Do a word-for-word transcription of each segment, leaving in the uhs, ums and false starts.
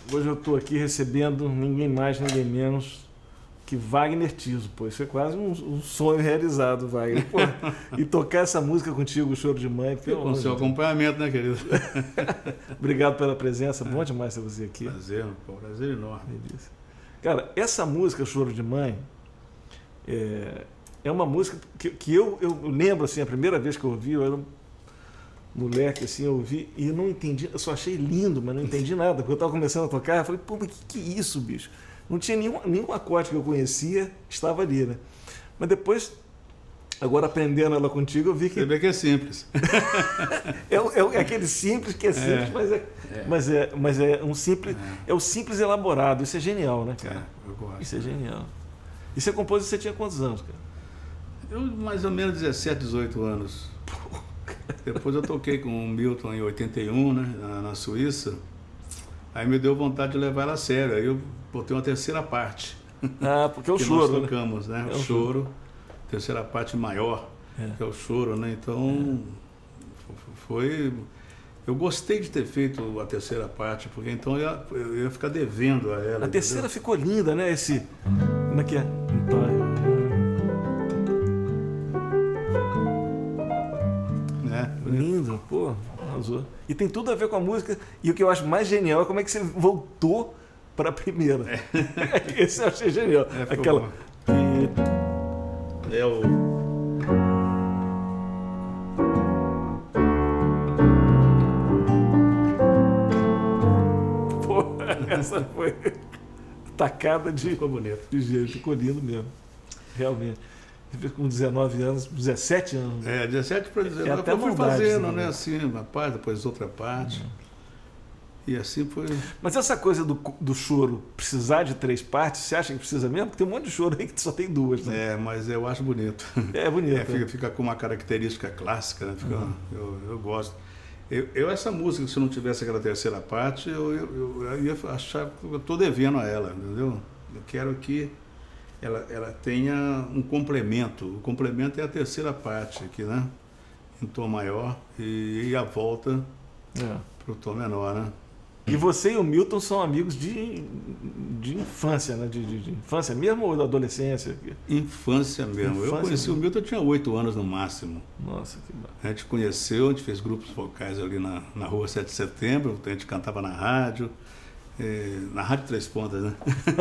Hoje eu estou aqui recebendo ninguém mais, ninguém menos que Wagner Tiso. Pô, isso é quase um, um sonho realizado, Wagner. Pô, e tocar essa música contigo, o Choro de Mãe. Com o seu acompanhamento, né, querido? Obrigado pela presença. Bom demais ter você aqui. Prazer, pô, prazer enorme. Cara, essa música, Choro de Mãe, é, é uma música que, que eu, eu lembro, assim, a primeira vez que eu ouvi, eu era um moleque, assim, eu ouvi e não entendi, eu só achei lindo, mas não entendi nada, porque eu estava começando a tocar, eu falei, pô, mas que que é isso, bicho? Não tinha nenhum, nenhum acorde que eu conhecia, estava ali, né? Mas depois, agora aprendendo ela contigo, eu vi que... Você vê que é simples. é, é, é aquele simples que é simples, é, mas, é, é. Mas, é, mas é um simples, é. é o simples elaborado, isso é genial, né, cara? É, eu gosto. Isso é genial. E você compôs e você tinha quantos anos, cara? Eu, mais ou menos dezessete, dezoito anos. Depois eu toquei com o Milton em oitenta e um, né, na, na Suíça. Aí me deu vontade de levar ela a sério. Aí eu botei uma terceira parte. Ah, porque é o que choro, nós tocamos, né? né? É o o choro. choro. Terceira parte maior, é. que é o choro, né? Então, é. foi... Eu gostei de ter feito a terceira parte, porque então eu ia, eu ia ficar devendo a ela. A entendeu? Terceira ficou linda, né? Esse... Como é que é? É. Lindo, pô, arrasou. E tem tudo a ver com a música. E o que eu acho mais genial é como é que você voltou para a primeira. É. Esse eu achei genial. É, Aquela... Bom. É o... Pô, essa foi tacada de... Ficou bonito. De jeito, ficou lindo mesmo. Realmente. Com dezenove anos, dezessete anos. É, dezessete para dezenove. É até eu fui maldade, fazendo, né? né? Assim, uma parte, depois outra parte. Uhum. E assim foi. Mas essa coisa do, do choro precisar de três partes, você acha que precisa mesmo? Porque tem um monte de choro aí que só tem duas, né? É, mas eu acho bonito. É bonito. É, fica, fica com uma característica clássica, né? Fica, uhum. eu, eu gosto. Eu, eu, essa música, se não tivesse aquela terceira parte, eu, eu, eu, eu ia achar que eu estou devendo a ela, entendeu? Eu quero que ela, ela tenha um complemento. O complemento é a terceira parte aqui, né? Em tom maior e, e a volta é. para o tom menor, né? E você e o Milton são amigos de, de infância, né? De, de, de infância mesmo ou da adolescência? Infância mesmo. Infância eu conheci mesmo. o Milton, eu tinha oito anos no máximo. Nossa, que bacana. A gente conheceu, a gente fez grupos vocais ali na, na rua sete de setembro, a gente cantava na rádio, eh, na Rádio Três Pontas, né?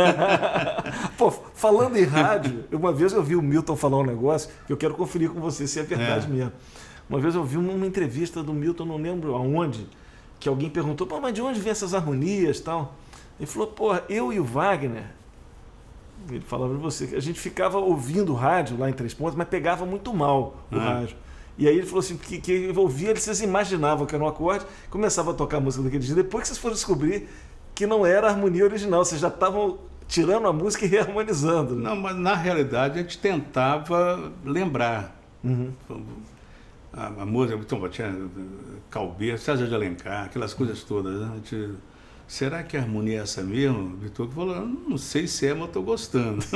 Pô, falando em rádio, uma vez eu vi o Milton falar um negócio que eu quero conferir com você se é verdade é. mesmo. Uma vez eu vi uma entrevista do Milton, não lembro aonde, que alguém perguntou, pô, mas de onde vem essas harmonias e tal? Ele falou, pô, eu e o Wagner, ele falava para você, que a gente ficava ouvindo rádio lá em Três Pontas, mas pegava muito mal o ah. rádio. E aí ele falou assim, que, que eu ouvia, vocês imaginavam que era um acorde, começava a tocar a música daquele dia, depois que vocês foram descobrir que não era a harmonia original, vocês já estavam tirando a música e reharmonizando. Não, mas na realidade a gente tentava lembrar. Uhum. A, a música, então, tinha Calbeira, César de Alencar, aquelas coisas todas. Né? A gente, será que a harmonia é essa mesmo? O Vitor falou, não sei se é, mas eu estou gostando.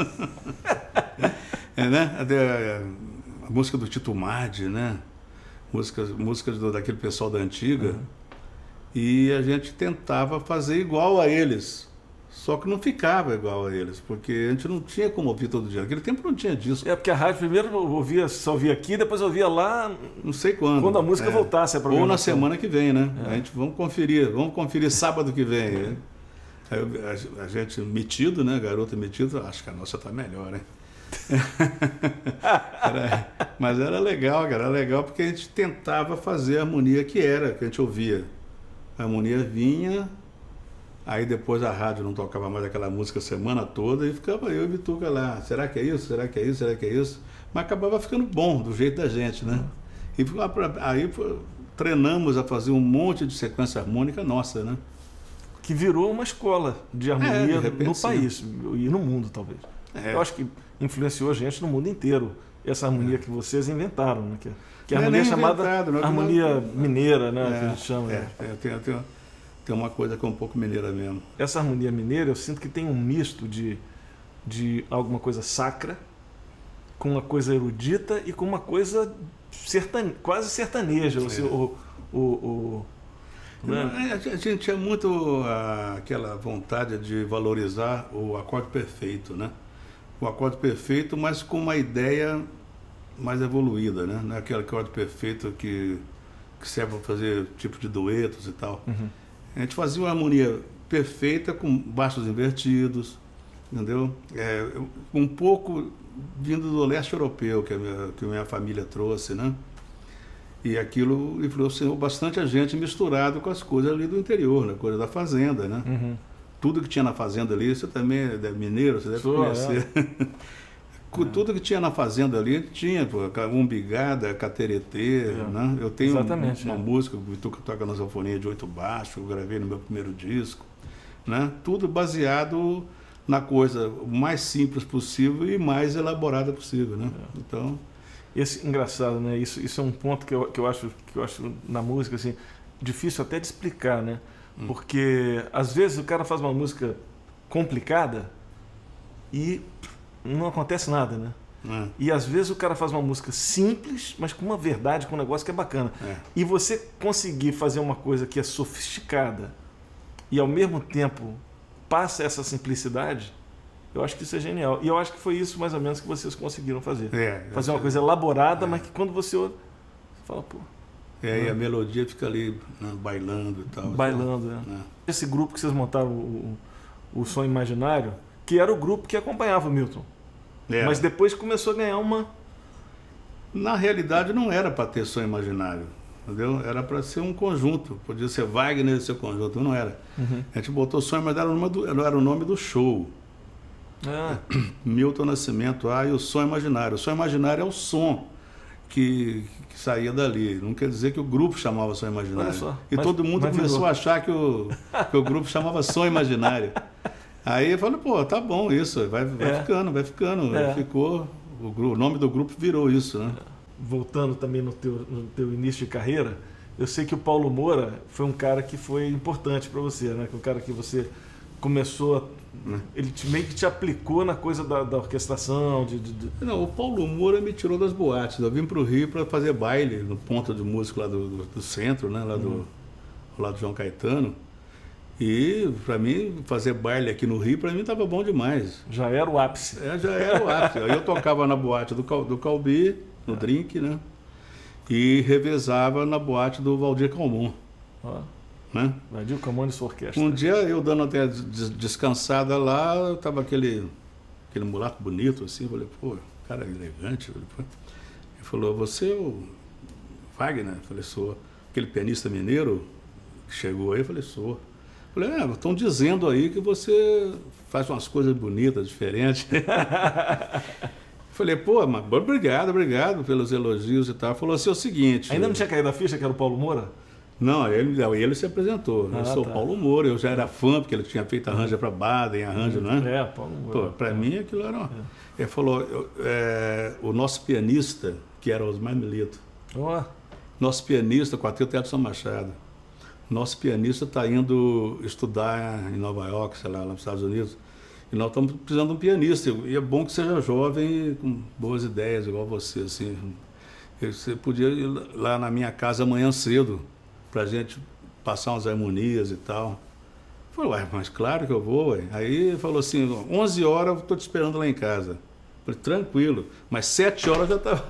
é, né? a, a música do Tito Mardi, né? músicas, músicas do, daquele pessoal da antiga, uhum. e a gente tentava fazer igual a eles. Só que não ficava igual a eles, porque a gente não tinha como ouvir todo dia. Naquele tempo não tinha disco. É porque a rádio primeiro eu ouvia, só ouvia aqui, depois eu ouvia lá. Não sei quando. Quando a música é. voltasse a Ou na semana que vem, né? É. A gente vamos conferir, vamos conferir sábado que vem. É. Aí a, a gente metido, né? Garota metido, acho que a nossa tá melhor, hein? era, mas era legal, cara, era legal porque a gente tentava fazer a harmonia que era, que a gente ouvia. A harmonia vinha. Aí depois a rádio não tocava mais aquela música a semana toda e ficava eu e Bituca lá. Será que é isso? Será que é isso? Será que é isso? Mas acabava ficando bom, do jeito da gente, né? E aí treinamos a fazer um monte de sequência harmônica nossa, né? Que virou uma escola de harmonia é, de repente, no sim. país e no mundo, talvez. É. Eu acho que influenciou a gente no mundo inteiro, essa harmonia é. que vocês inventaram, né? Que, que a não harmonia é chamada não, harmonia não, mineira, né? É, que a gente chama. É, é, tem, tem, tem uma coisa que é um pouco mineira mesmo. Essa harmonia mineira, eu sinto que tem um misto de, de alguma coisa sacra, com uma coisa erudita e com uma coisa sertane, quase sertaneja. É. O, o, o, Né? A gente tinha muito ah, aquela vontade de valorizar o acorde perfeito, né? O acorde perfeito, mas com uma ideia mais evoluída, né? Não é aquele acorde perfeito que, que serve para fazer tipo de duetos e tal. Uhum. A gente fazia uma harmonia perfeita com baixos invertidos, entendeu? É, um pouco vindo do leste europeu, que a minha, que a minha família trouxe, né? E aquilo influenciou bastante a gente misturado com as coisas ali do interior, né? Coisa da fazenda, né? Uhum. Tudo que tinha na fazenda ali, você também é mineiro, você deve Sou, conhecer. É. É. Tudo que tinha na fazenda ali, tinha, pô, umbigada, cateretê, é. né? Eu tenho Exatamente, uma é. música, o Bituca toca na sanfonia de oito baixos, eu gravei no meu primeiro disco, né? Tudo baseado na coisa o mais simples possível e mais elaborada possível, né? É. Então... Esse, engraçado, né? Isso, isso é um ponto que eu, que, eu acho, que eu acho na música, assim, difícil até de explicar, né? Hum. Porque, às vezes, o cara faz uma música complicada e não acontece nada, né? É. E, às vezes, o cara faz uma música simples, mas com uma verdade, com um negócio que é bacana. É. E você conseguir fazer uma coisa que é sofisticada e, ao mesmo tempo, passa essa simplicidade... Eu acho que isso é genial. E eu acho que foi isso mais ou menos que vocês conseguiram fazer. É, fazer uma coisa elaborada, é. mas que quando você ouve, você fala, pô... É, e a melodia fica ali, né, bailando e tal. Bailando, então, é. é. Esse grupo que vocês montaram, o, o Som Imaginário, que era o grupo que acompanhava o Milton. É. Mas depois começou a ganhar uma... Na realidade não era para ter Som Imaginário, entendeu? Era para ser um conjunto. Podia ser Wagner e seu conjunto, não era. Uhum. A gente botou Som Imaginário, era o nome do, era o nome do show. Ah. Milton Nascimento, ah, e o Som Imaginário. O Som Imaginário é o som que, que saía dali. Não quer dizer que o grupo chamava Som Imaginário. Só, e mas, todo mundo começou virou. a achar que o, que o grupo chamava Som Imaginário. Aí eu falei, pô, tá bom isso, vai, vai é. ficando, vai ficando. É. Ficou, o, grupo, o nome do grupo virou isso, né? Voltando também no teu, no teu início de carreira, eu sei que o Paulo Moura foi um cara que foi importante para você, né? Que um cara que você começou a... Ele meio que te aplicou na coisa da, da orquestração. De, de, de... Não, o Paulo Moura me tirou das boates. Eu vim para o Rio para fazer baile no ponto de música lá do, do, do centro, né? Lá do, uhum. lá do João Caetano. E para mim, fazer baile aqui no Rio, para mim estava bom demais. Já era o ápice. É, já era o ápice. Aí eu tocava na boate do, do Calbi, no é. Drink, né? E revezava na boate do Valdir Calmon. Ah. Né? Valdir Calmon e sua orquestra. Um dia eu dando até descansada lá, tava aquele, aquele mulato bonito assim, eu falei, pô, cara elegante. Ele falou, você é o Wagner? Eu falei, sou. Aquele pianista mineiro que chegou aí, eu falei, sou. Eu falei, é, estão dizendo aí que você faz umas coisas bonitas, diferentes. Eu falei, pô, mas obrigado, obrigado pelos elogios e tal. Falou assim, é o seguinte... Ainda não tinha caído a ficha que era o Paulo Moura? Não, ele, ele se apresentou. Ah, eu sou tá. Paulo Moura, eu já era fã, porque ele tinha feito arranjo para Baden, arranjo, hum, né? É, Paulo Moura. Para é. mim aquilo era... Uma... É. Ele falou, eu, é, o nosso pianista, que era Osmar Milito, oh. nosso pianista, Quarteto Edson Machado, nosso pianista está indo estudar em Nova York, sei lá, lá nos Estados Unidos, e nós estamos precisando de um pianista, e é bom que seja jovem, com boas ideias, igual você, assim. Você podia ir lá na minha casa amanhã cedo, para a gente passar umas harmonias e tal. Eu falei, ué, mas claro que eu vou, ué. Aí ele falou assim, onze horas eu estou te esperando lá em casa. Eu falei, tranquilo, mas sete horas eu já estava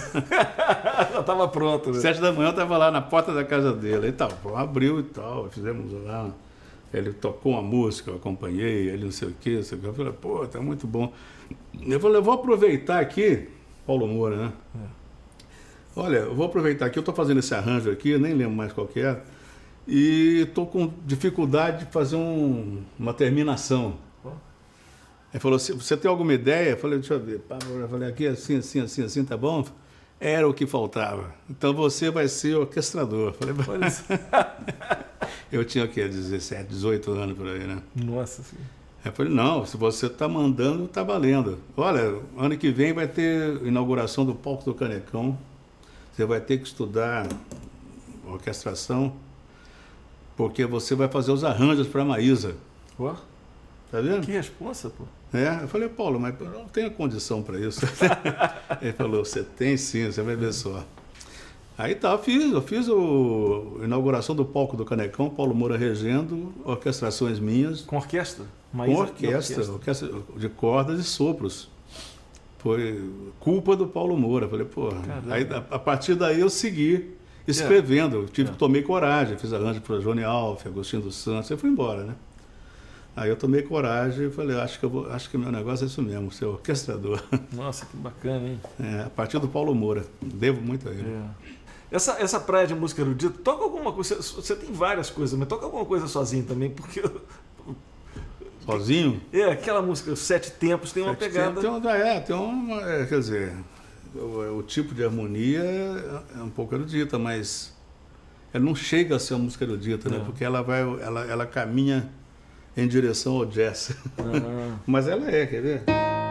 já estava pronto, né? Sete da manhã eu estava lá na porta da casa dele. E tal, abriu e tal, fizemos lá. Ele tocou uma música, eu acompanhei, ele não sei o quê, não sei o quê. Eu falei, pô, tá muito bom. Eu falei, eu vou aproveitar aqui, Paulo Moura, né? É. Olha, eu vou aproveitar aqui, eu estou fazendo esse arranjo aqui, eu nem lembro mais qual que é, e estou com dificuldade de fazer um, uma terminação. Oh. Ele falou assim, você tem alguma ideia? Eu falei, deixa eu ver. Eu falei, aqui assim, assim, assim, assim, tá bom? Era o que faltava. Então você vai ser orquestrador. Eu falei, olha isso. Eu tinha o quê? dezessete, dezoito anos por aí, né? Nossa Senhora. Eu falei, não, se você está mandando, está valendo. Olha, ano que vem vai ter inauguração do Palco do Canecão. Você vai ter que estudar orquestração, porque você vai fazer os arranjos para a Maísa. Ó, tá vendo? Que responsa, pô. É, eu falei, Paulo, mas eu não tenho condição para isso. Ele falou, você tem sim, você vai ver só. Aí tá, eu fiz, eu fiz o, a inauguração do palco do Canecão, Paulo Moura regendo, orquestrações minhas. Com orquestra? Com orquestra, orquestra, orquestra de cordas e sopros. Foi culpa do Paulo Moura. Falei, pô, aí, a, a partir daí eu segui escrevendo. É. Tive, é. Tomei coragem, fiz arranjo para Johnny Alf, Agostinho dos Santos, aí fui embora, né? Aí eu tomei coragem e falei, acho que, eu vou, acho que meu negócio é isso mesmo, ser orquestrador. Nossa, que bacana, hein? É, a partir do Paulo Moura. Devo muito a ele. É. Essa, essa praia de música erudita, toca alguma coisa, você, você tem várias coisas, mas toca alguma coisa sozinho também, porque... Sozinho? É, aquela música, Sete Tempos, tem uma Sete pegada... Tempos, tem uma, é, tem uma, é, quer dizer, o, o tipo de harmonia é um pouco erudita, mas ela não chega a ser uma música erudita, né? Porque ela, vai, ela, ela caminha em direção ao jazz. Uhum. Mas ela é, quer ver?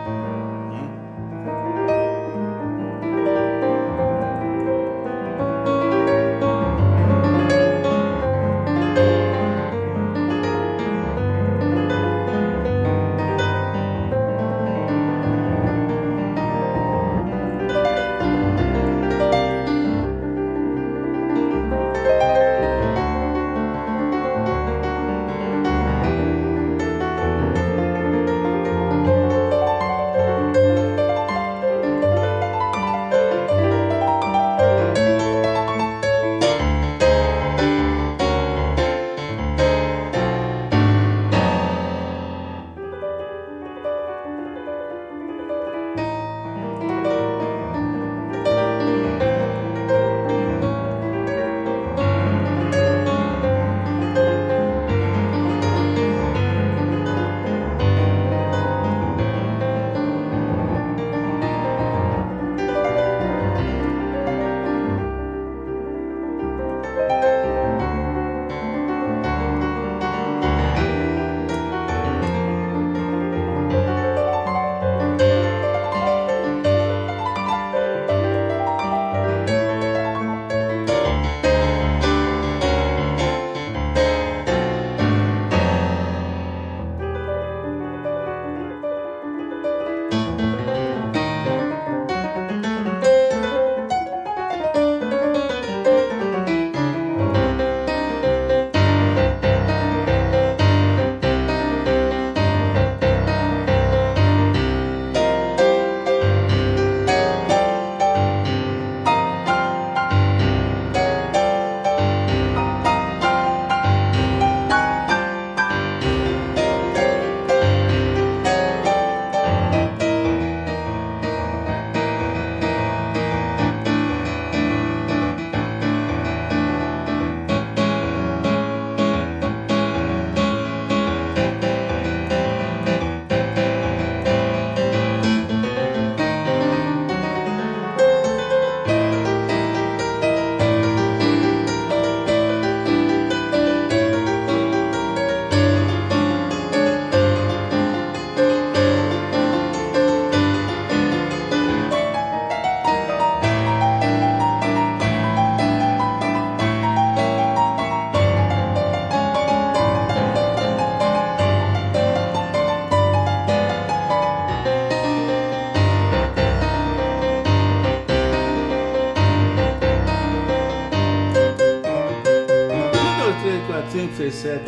cinco, seis, sete.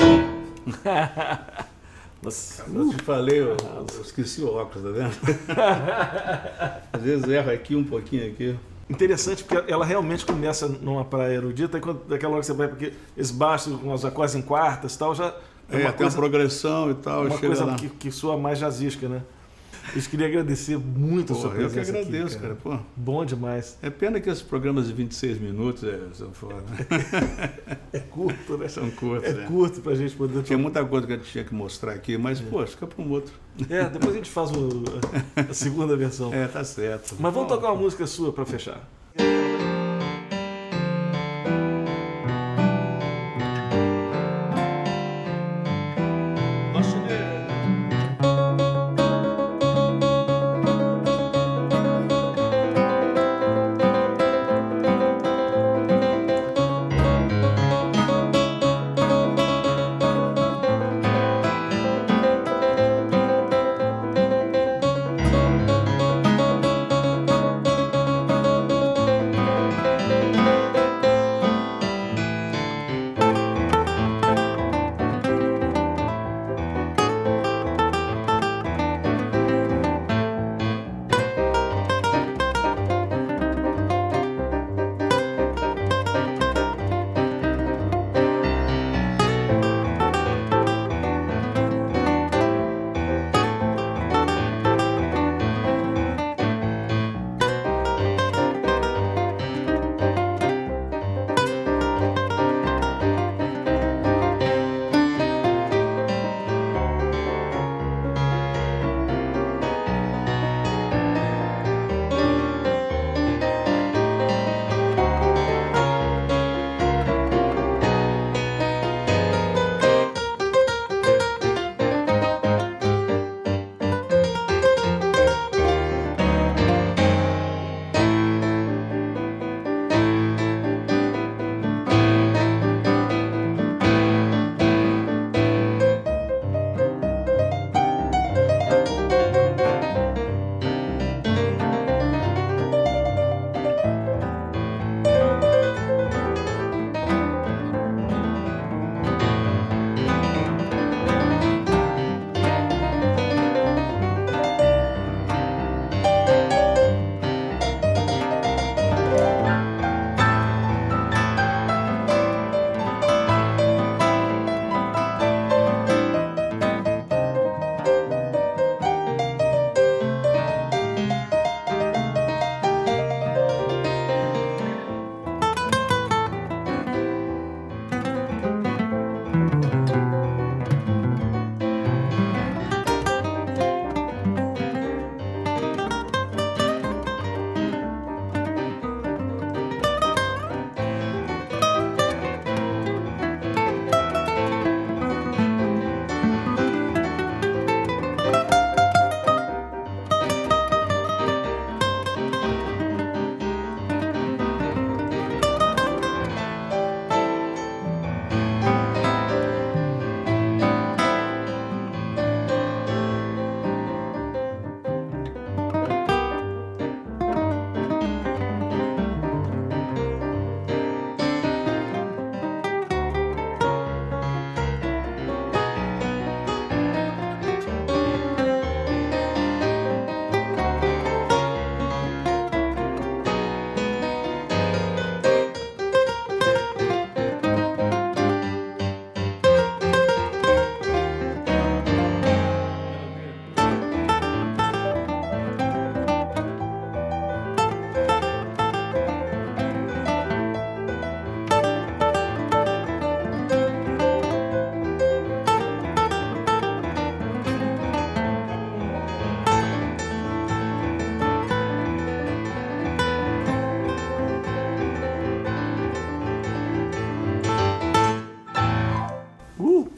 Nossa, eu te falei, eu, eu esqueci o óculos, tá vendo? Às vezes erro aqui, um pouquinho aqui. Interessante, porque ela realmente começa numa praia erudita, e quando, daquela hora que você vai, porque eles baixam com as acordes em quartas e tal, já... É, é uma tem coisa, uma progressão e tal. Uma chega coisa lá. Que, que soa mais jazzística, né? Eu queria agradecer muito Pô, a sua presença. Eu que agradeço, aqui, cara. cara. Pô. Bom demais. É pena que esses programas de vinte e seis minutos é, são foda. É curto, né? São curtos, É né? curto pra gente poder... Tinha muita coisa que a gente tinha que mostrar aqui, mas, é. pô, fica para um outro. É, depois a gente faz o, a segunda versão. É, tá certo. Mas vamos Bom, tocar uma música sua pra fechar.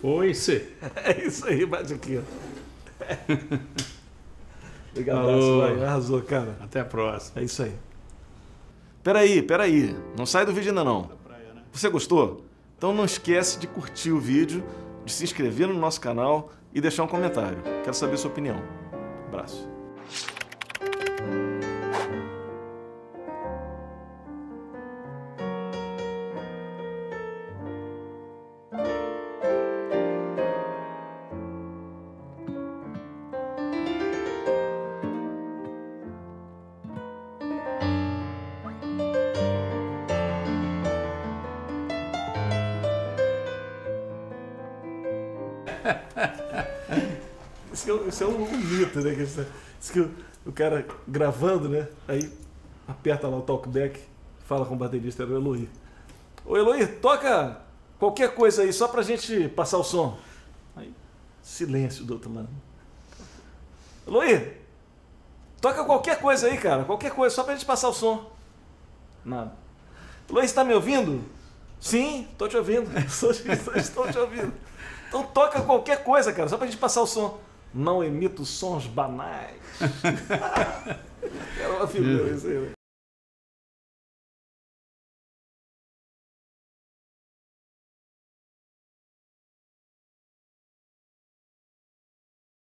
Oi, C. É isso aí, bate aqui. Obrigado, vai. Arrasou, cara. Até a próxima. É isso aí. Peraí, peraí. Não sai do vídeo ainda não. Você gostou? Então não esquece de curtir o vídeo, de se inscrever no nosso canal e deixar um comentário. Quero saber a sua opinião. Abraço. Isso é, isso é um, um mito, né? Isso que o, o cara gravando, né? Aí aperta lá o talkback, fala com o baterista, era o Eloy. Ô Eloy, toca qualquer coisa aí, só pra gente passar o som. Aí, silêncio do outro lado. Eloy, toca qualquer coisa aí, cara, qualquer coisa, só pra gente passar o som. Nada. Eloy, você tá me ouvindo? Sim, tô te ouvindo. Estou te ouvindo. Então toca qualquer coisa, cara, só pra gente passar o som. Não emito sons banais. Era uma figura isso aí, né?